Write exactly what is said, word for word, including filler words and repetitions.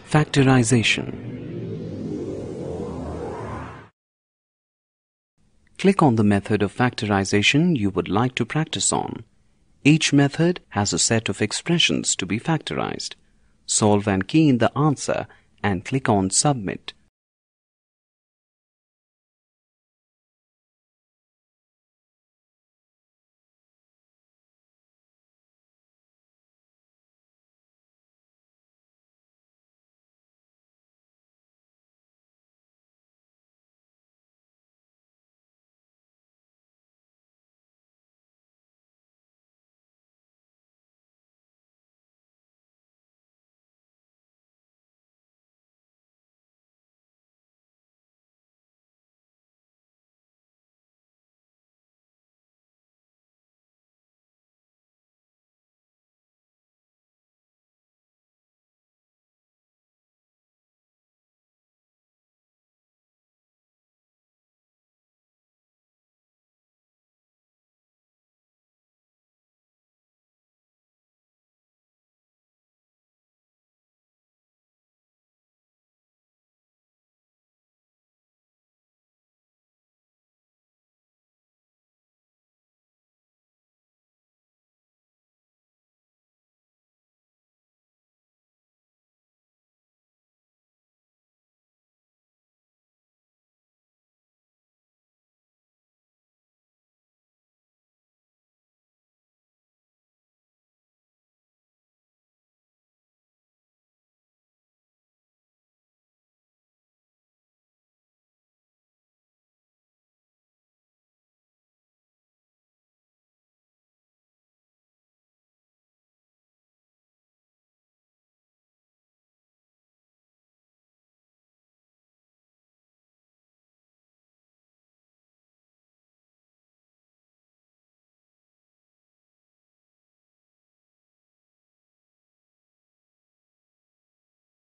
Factorization. Click on the method of factorization you would like to practice on. Each method has a set of expressions to be factorized. Solve and key in the answer and click on Submit.